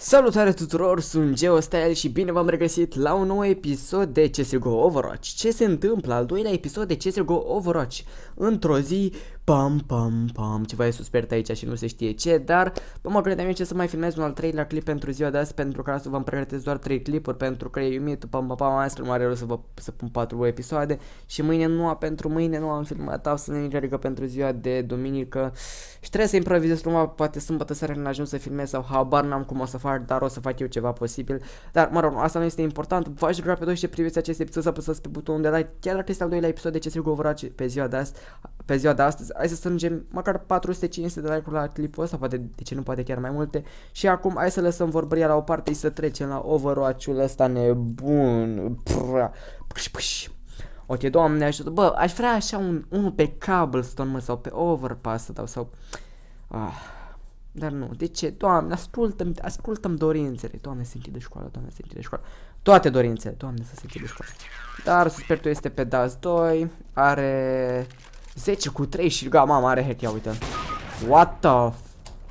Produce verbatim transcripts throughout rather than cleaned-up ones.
Salutare tuturor, sunt GeoStyle și bine v-am regăsit la un nou episod de C S G O Overwatch. Ce se întâmplă? Al doilea episod de C S G O Overwatch. Într-o zi, pam, pam, pam, ceva e suspect aici și nu se știe ce, dar nu mă credeam eu ce să mai filmez un al treilea clip pentru ziua de azi, pentru că astăzi vă pregătesc doar trei clipuri, pentru că e umit, pam, pam, pam, astfel nu are rost să vă să pun patru episoade și mâine nu am, pentru mâine nu am filmat absolut nimic, adică pentru ziua de duminică și trebuie să improvizez frumos, poate sâmbătă seara n ajung să filmez sau habar n-am cum o să fac, dar o să fac eu ceva posibil. Dar mă rog, asta nu este important. V-aș ruga pe toți ce priviți acest episod să apăsați pe butonul de like, chiar dacă este al doilea episod de C S G O Overwatch pe ziua de astăzi, pe ziua de astăzi. Hai să strângem măcar patru sute cinci sute de like-uri la clipul ăsta, poate de ce nu, poate chiar mai multe. Și acum hai să lăsăm vorbăria la o parte și să trecem la Overwatch-ul ăsta nebun. Pâș, pâș. Ok, Doamne ajută. Bă, aș vrea așa un unul pe Cobblestone, mă, sau pe Overpass să dau, sau ah. Dar nu, de ce? Doamne, ascultă-mi, ascultă-mi dorințele. Doamne, se închide școala, Doamne, se închide școala. Toate dorințele, Doamne, să se închide școala. Dar suspectul este pe Dust doi. Are zece cu trei și ga, mama, are hack, ia uite. What the f...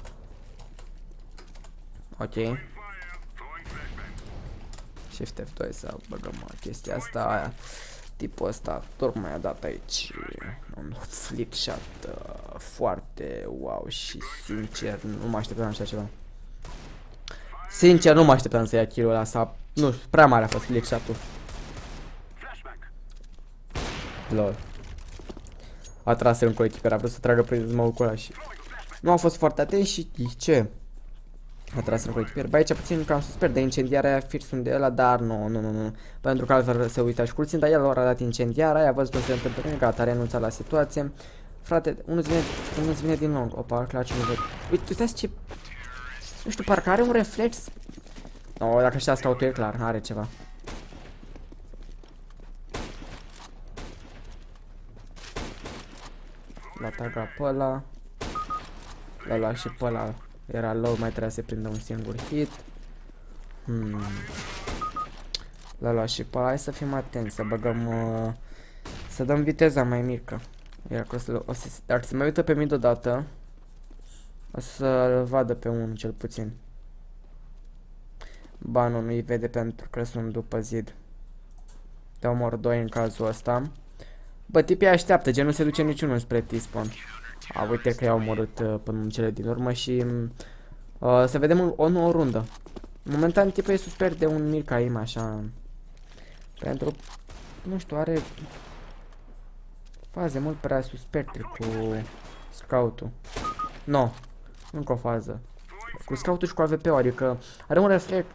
Ok. Shift F doi să băgăm chestia asta, aia. Tipul ăsta tocmai a dat aici un flick shot uh, foarte wow și sincer nu mă așteptam așa ceva. Sincer nu mă așteptam să ia kill-ul ăla, sau nu știu, prea mare a fost flick shot-ul. Lol. A tras un coechiper, a vrut să tragă prin smoke-ul ăla și nu a fost foarte atent și ce? A tras în coechipier. Bă, aici puțin cam suspect de incendiarea aia firsul de ăla, dar nu, nu, nu, nu. Pentru că altfel se uita și curțin, dar el a dat incendiarea aia, a văzut că se întâmplă, gata, a renunțat la situație. Frate, unul vine, unul vine din long. Opa, claci, nu văd. Uite, uitați ce... Nu știu, parcă are un reflex. No, dacă știați că auto e clar, are ceva. L-a tagat pe ăla. L-a luat și pe ăla. Era low, mai trebuia să prindă un singur hit. Hmm. L-a luat și pe ăla. Hai să fim atenți, să băgăm... Uh, să dăm viteza mai mică. Iar că o să, o să, dacă se mai uită pe mid odată, o să-l vadă pe unul cel puțin. Ba nu, nu-i vede pentru că sunt după zid. Te omor doi în cazul ăsta. Bă, tipii așteaptă, gen nu se duce niciunul spre T-spawn. A, uite că i-au omorât uh, până în cele din urmă și uh, să vedem o nouă rundă. Momentan tipul e suspect de un mic aim așa. Pentru, nu știu, are faze mult prea suspecte cu scout-ul. No, încă o fază. Cu scout-ul și cu A V P-ul, adică are un reflex.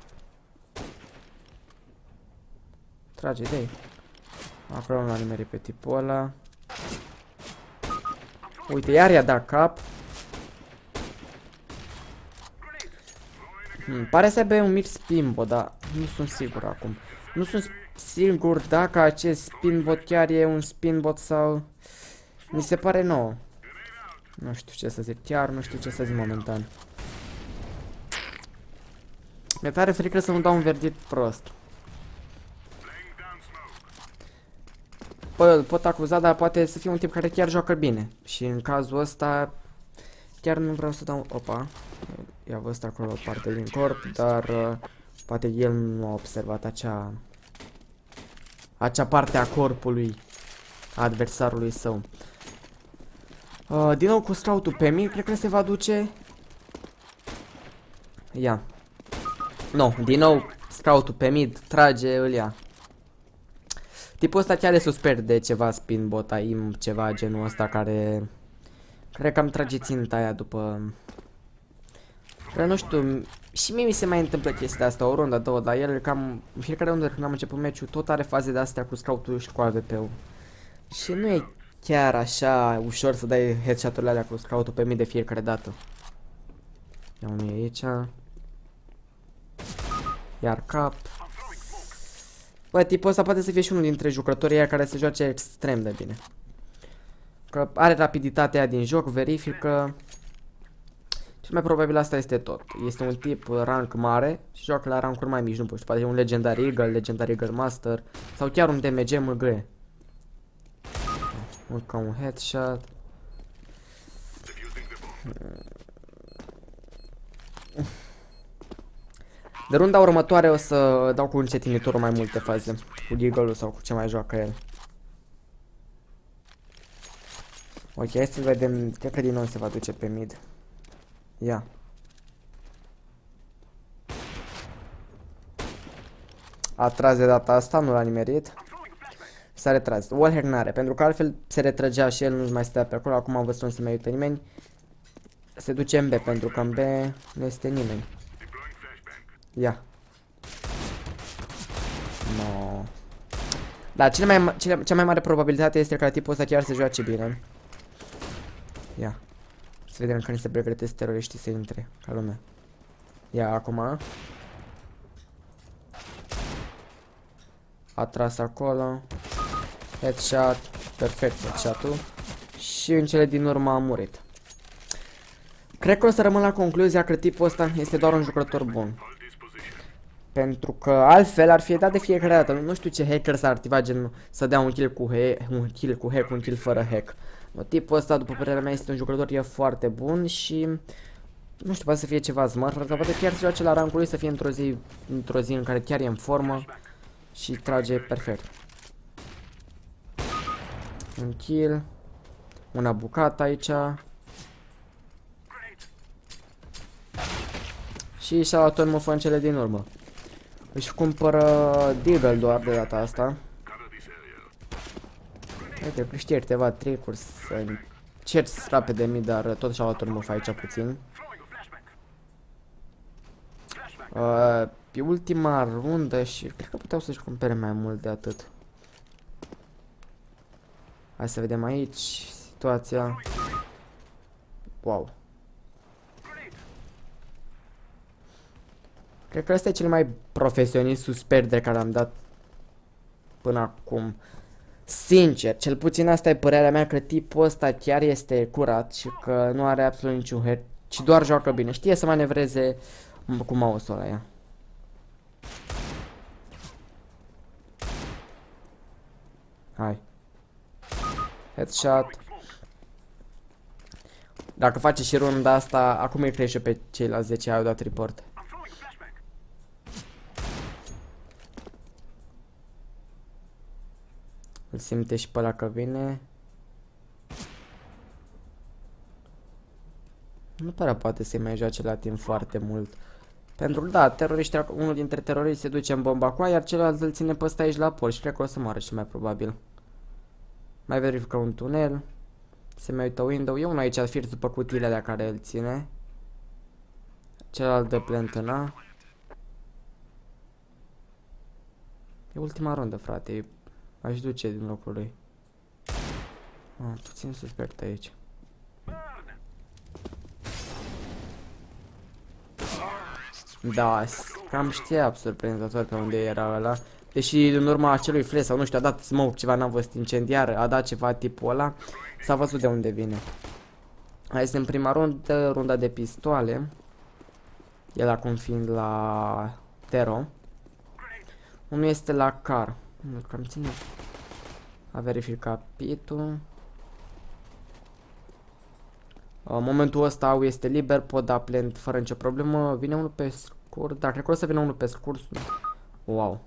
Trage de-ai. Acolo nu l-a nimerit pe tipul ăla. Uite, iar i-a dat cap. Hmm, pare să aibă un mic spinbot, dar nu sunt sigur acum. Nu sunt sigur dacă acest spinbot chiar e un spinbot sau... Mi se pare nou. Nu știu ce să zic, chiar nu știu ce să zic momentan. Mi-e tare frică să nu dau un verdict prost. Păi, pot acuza, dar poate să fie un tip care chiar joacă bine. Și în cazul ăsta chiar nu vreau să dau... Opa, i-a văzut acolo o parte din corp, dar uh, poate el nu a observat acea acea parte a corpului a adversarului său. Uh, din nou cu scout-ul pe mine, cred că se va duce. Ia. No, din nou scout-ul pe mid, trage, îl ia. Tipul ăsta chiar e suspect de ceva spinbot, aim, ceva genul ăsta care... Cred că am trage ținta aia după... Că nu știu, și mie mi se mai întâmplă chestia asta, o rundă, două, dar el cam... În fiecare rundă când am început meciul, tot are faze de astea cu scout-ul și cu A V P-ul. Și nu e chiar așa ușor să dai headshot-urile alea cu scout-ul pe mine de fiecare dată. Ia unul aici. Iar cap. Bă, tipul ăsta poate să fie și unul dintre jucătorii aia care se joace extrem de bine. Că are rapiditatea din joc, verifică. Cel mai probabil asta este tot. Este un tip rank mare și joacă la rankuri mai mici, nu știu, poate un Legendary Eagle, Legendary Eagle Master sau chiar un D M G M G. Încă un headshot. De runda următoare o să dau cu încetinitorul mai multe faze. Cu Deagle-ul sau cu ce mai joacă el. Ok, hai să vedem. Cred că din nou se va duce pe mid. Ia. A tras de data asta, nu l-a nimerit. S-a retras. Wallhack n-are, pentru că altfel se retrăgea și el nu mai stea pe acolo. Acum am văzut nu se mai uită nimeni. Se duce în B, pentru că în B nu este nimeni. Ia. No. Dar cele mai, cele, cea mai mare probabilitate este ca tipul ăsta chiar să joace bine. Ia. Să vedem când se pregătesc teroriștii să intre, ca lumea. Ia, acum. A tras acolo. Headshot. Perfect headshot-ul. Și în cele din urmă a murit. Cred că o să rămân la concluzia că tipul ăsta este doar un jucător bun. Pentru că altfel ar fi dat de fiecare dată. Nu știu ce hacker s-ar activa gen să dea un kill cu hack, un kill cu hack, un kill fără hack. No, tipul ăsta, după părerea mea, este un jucător e foarte bun și nu știu, poate să fie ceva smart, dar poate chiar să joace la rankul lui, să fie într-o zi, într-o zi în care chiar e în formă și trage perfect. Un kill, una bucată aici. Și și-a luat în mufă în cele din urmă. Își cumpără Deagle doar de data asta. Uite, știe câteva trick-uri să încerci să scape de mii, dar tot și-a luat în mufă aici puțin. Uh, e ultima rundă și cred că puteau să-și cumpere mai mult de atât. Hai să vedem aici situația. Wow. Cred că ăsta e cel mai profesionist suspect de care am dat până acum. Sincer, cel puțin asta e părerea mea, că tipul ăsta chiar este curat și că nu are absolut niciun hack, ci doar joacă bine. Știe să manevreze cu mouse-ul ăla, ia. Hai. Headshot. Dacă face și runda asta, acum îi crește pe ceilalți zece, au dat report. Îl simte și pe ăla că vine. Nu prea poate să-i mai joace la timp foarte mult. Pentru că, da, teroriștii, unul dintre teroriști se duce în bomba cu aia, iar celălalt îl ține pe ăsta aici la pol și cred că o să moară și mai probabil. Mai verifică un tunel. Se mai uită window. E unul aici fix după cutiile alea care îl ține. Celălalt dă plantăna. E ultima rundă, frate. Aș duce din locul lui. Ah, puțin suspect aici. Da, cam știa surprinzător pe unde era ăla. Deși în urma acelui flash sau nu știu, a dat smoke ceva, n-am văzut incendiar, a dat ceva tipul ăla. S-a văzut de unde vine. Hai, este în prima rundă, runda de pistoale. El acum fiind la Tero. Unul este la car. Nu, cam ține. A verificat pitul. În momentul ăsta au este liber, pot da plant fără nicio problemă. Vine unul pe scurt, dar cred că o să vină unul pe scurt. Wow.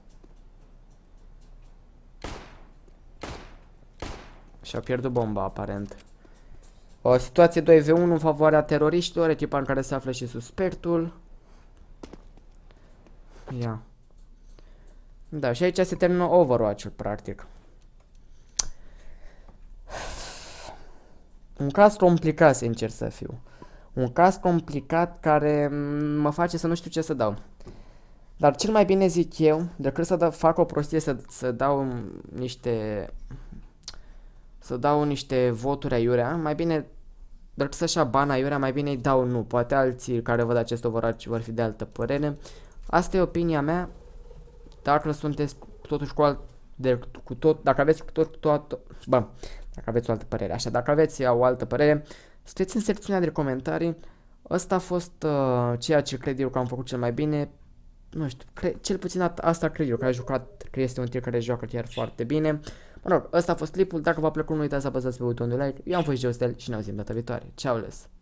Și-a pierdut bomba, aparent. O situație doi v unu în favoarea teroriștilor, echipa în care se află și suspectul. Ia. Da, și aici se termină Overwatch-ul, practic. Un caz complicat, sincer să fiu. Un caz complicat care mă face să nu știu ce să dau. Dar cel mai bine zic eu, decât să da, fac o prostie, să, să dau niște... Să dau niște voturi aiurea, mai bine, decât să-și ia bani aiurea, mai bine îi dau nu. Poate alții care văd acest Overwatch vor fi de altă părere. Asta e opinia mea. Dacă sunteți totuși cu alt... De, cu tot, dacă aveți cu tot, tot, bă, dacă aveți o altă părere, așa, dacă aveți o altă părere, scrieți în secțiunea de comentarii. Ăsta a fost uh, ceea ce cred eu că am făcut cel mai bine. Nu știu, cre cel puțin asta cred eu, că a jucat, că este un tir care joacă chiar foarte bine. Mă rog, ăsta a fost clipul, dacă v-a plăcut nu uitați să apăsați pe butonul de like. Eu am fost Geostel și ne auzim data viitoare. Ceau les!